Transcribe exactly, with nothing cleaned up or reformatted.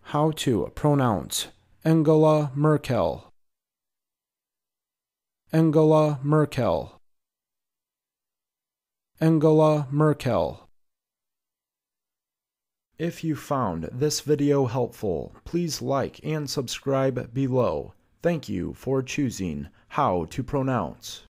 How to pronounce Angela Merkel. Angela Merkel. Angela Merkel. If you found this video helpful, please like and subscribe below. Thank you for choosing How to Pronounce.